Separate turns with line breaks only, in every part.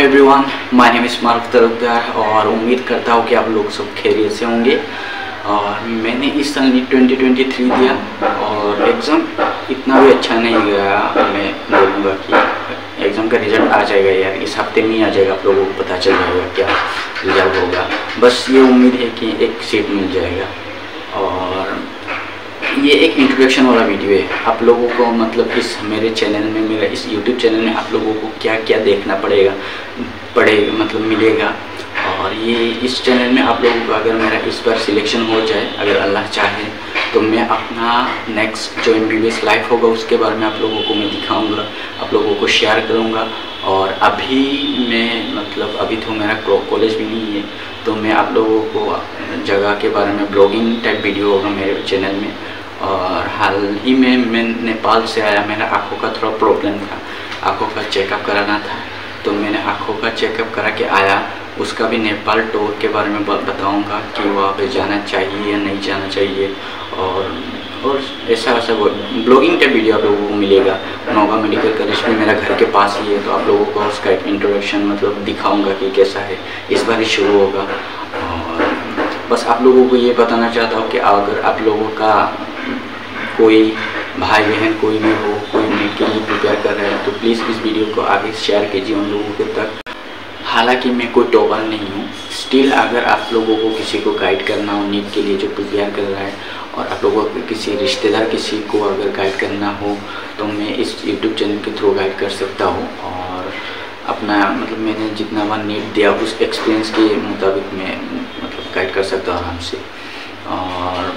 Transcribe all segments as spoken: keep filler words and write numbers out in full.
Everyone, my name is Maroof Talukdar और उम्मीद करता हूँ कि आप लोग सब खैरियत से होंगे। और मैंने इस साल नीट ट्वेंटी ट्वेंटी थ्री दिया और एग्ज़ाम इतना भी अच्छा नहीं गया। मैं बोलूँगा कि एग्ज़ाम का रिज़ल्ट आ जाएगा यार, इस हफ्ते में ही आ जाएगा, आप लोगों को पता चल जाएगा क्या रिज़ल्ट होगा। बस ये उम्मीद है कि एक सीट मिल जाएगा। और ये एक इंट्रोडक्शन वाला वीडियो है। आप लोगों को मतलब इस मेरे चैनल में, मेरा इस यूट्यूब चैनल में आप लोगों को क्या क्या देखना पड़ेगा पड़ेगा मतलब मिलेगा। और ये इस चैनल में आप लोगों को अगर मेरा इस बार सिलेक्शन हो जाए, अगर अल्लाह चाहे, तो मैं अपना नेक्स्ट जो M B B S life होगा उसके बारे में आप लोगों को मैं दिखाऊंगा, आप लोगों को शेयर करूंगा। और अभी मैं मतलब अभी तो मेरा कॉलेज भी नहीं है, तो मैं आप लोगों को जगह के बारे में ब्लॉगिंग टाइप वीडियो होगा मेरे चैनल में। और हाल ही में मैं नेपाल से आया, मेरा आँखों का थोड़ा प्रॉब्लम था, आँखों का चेकअप कराना था, तो मैंने आँखों का चेकअप करा के आया। उसका भी नेपाल टूर के बारे में बताऊंगा कि वहाँ पे जाना चाहिए या नहीं जाना चाहिए। और और ऐसा ऐसा ब्लॉगिंग टाइप वीडियो आप लोगों को मिलेगा। नौगा मेडिकल कॉलेज भी मेरा घर के पास ही है, तो आप लोगों को उसका एक इंट्रोडक्शन मतलब दिखाऊंगा कि कैसा है, इस बार ही शुरू होगा। और बस आप लोगों को ये बताना चाहता हूँ कि अगर आप लोगों का कोई भाई बहन कोई भी हो, कोई नीट के लिए प्रिपेयर कर रहे हैं, तो प्लीज़ इस वीडियो को आगे शेयर कीजिए उन लोगों के तक। हालांकि मैं कोई टॉपर नहीं हूँ, स्टिल अगर आप लोगों को किसी को गाइड करना हो नीट के लिए जो प्रिपेयर कर रहा है, और आप लोगों को किसी रिश्तेदार किसी को अगर गाइड करना हो, तो मैं इस यूट्यूब चैनल के थ्रू गाइड कर सकता हूँ। और अपना मतलब मैंने जितना बार नीट दिया उस एक्सपीरियंस के मुताबिक मैं मतलब गाइड कर सकता हूँ आराम से। और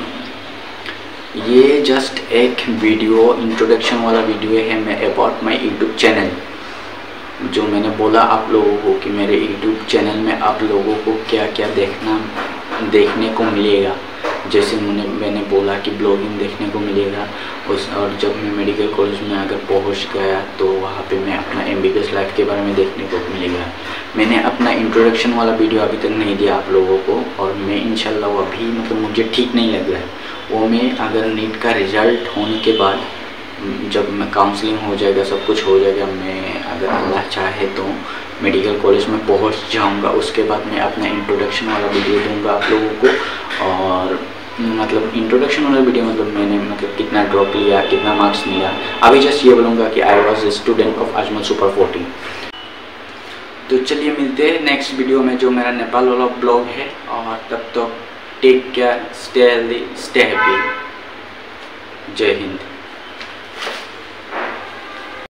ये जस्ट एक वीडियो इंट्रोडक्शन वाला वीडियो है मैं अबाउट माय यूट्यूब चैनल, जो मैंने बोला आप लोगों को कि मेरे यूट्यूब चैनल में आप लोगों को क्या क्या देखना देखने को मिलेगा। जैसे मैंने मैंने बोला कि ब्लॉगिंग देखने को मिलेगा उस, और जब मैं मेडिकल कॉलेज में अगर पहुंच गया तो वहाँ पे मैं अपना M B B S life के बारे में देखने को मिलेगा। मैंने अपना इंट्रोडक्शन वाला वीडियो अभी तक नहीं दिया आप लोगों को, और मैं इंशाल्लाह वो अभी मतलब मुझे ठीक नहीं लग रहा है, वो मैं अगर नीट का रिज़ल्ट होने के बाद जब मैं काउंसलिंग हो जाएगा, सब कुछ हो जाएगा, मैं अगर अल्लाह चाहे तो मेडिकल कॉलेज में पहुंच जाऊंगा, उसके बाद मैं अपना इंट्रोडक्शन वाला वीडियो दूंगा आप लोगों को। और मतलब इंट्रोडक्शन वाला वीडियो मतलब मैंने मतलब कितना ड्रॉप लिया, कितना मार्क्स लिया, अभी जस्ट ये बोलूँगा कि I was a student of Ajmal super forty. तो चलिए मिलते हैं नेक्स्ट वीडियो में जो मेरा नेपाल वाला ब्लॉग है। और तब तक take care, stay healthy, stay happy. जय हिंद।